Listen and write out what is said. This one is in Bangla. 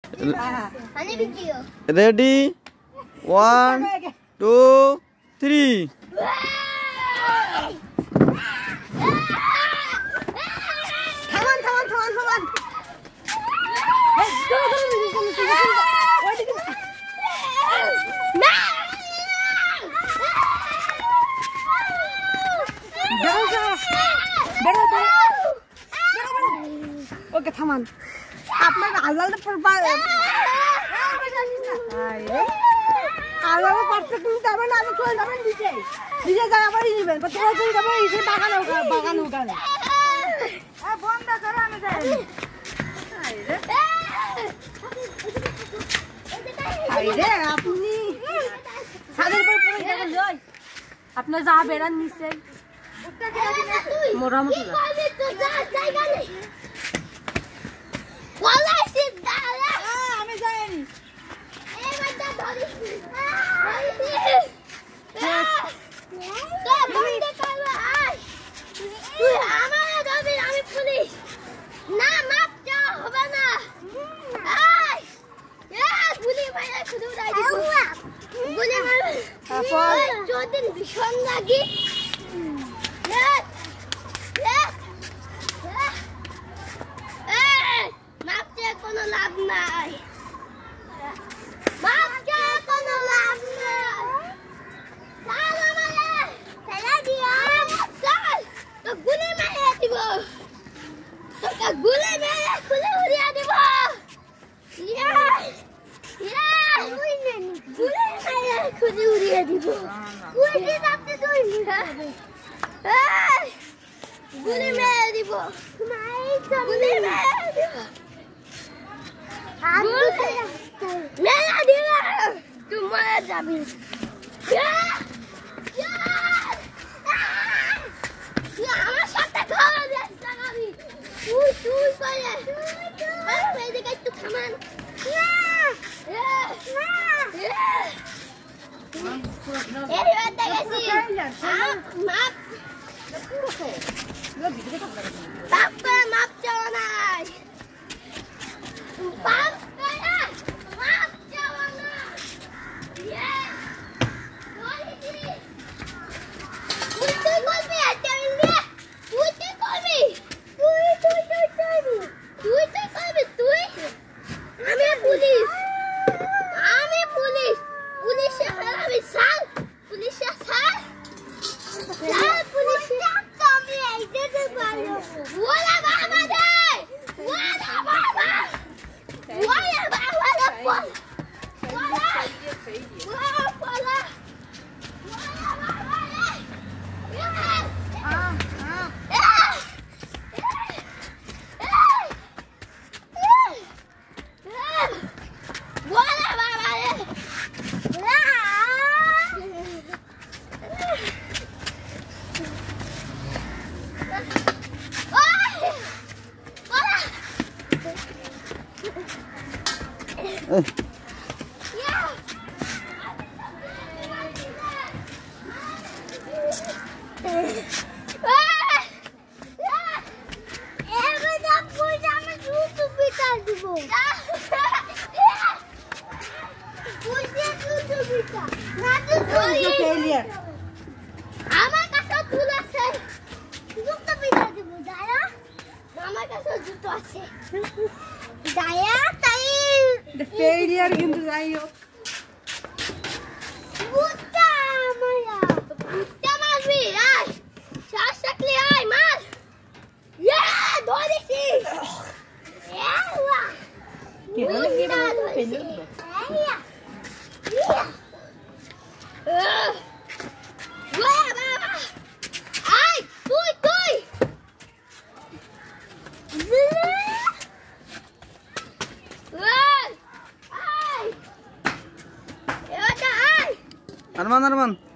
রেডি 1 2 3 ওকে থামান আপনার আলাদা আলাদা পার্থক্য যাবেন আমি চলে যাবেন দিকে দিকে যাই আবারই নেবেন তোমরা চলে যাবে এই বাগান ওখানে বন্ধ করো আমি যাই আইরে আপনি ছাদের উপর পড়ে যাবেন লই আপনি যা বেরান নিছেন মোরা মতো জায়গা নেই ওয়ালাইছি দালা আমি যাইনি এই বাচ্চা ধরিস তো বন্ধ কর আয় তুই আমার ধরবি আমি পুলিশ না মাপ যা হবে না আয় গুলি মারা শুধু রাই দিব গুলি মারা আপন যদি ভীষণ লাগি মাপতে কোনো লাভ নাই মাপতে কোনো লাভ নাই চল আমারে ছেড়ে দিও চল তো গুলি মেরে দিব তো গুলি মেরে গুলি উড়িয়ে দিব ইয়া গুলি মেরে গুলি উড়িয়ে দিব গুলি যাচ্ছে তুই গুলি মেরে দিব গুলি মেরে দিব মেরে দিব তুই মরে যাবি আমার সাথে খাওয়া যাবি তুই পারে এদিকে একটু থামান মাপ চাওয়া নাই Arman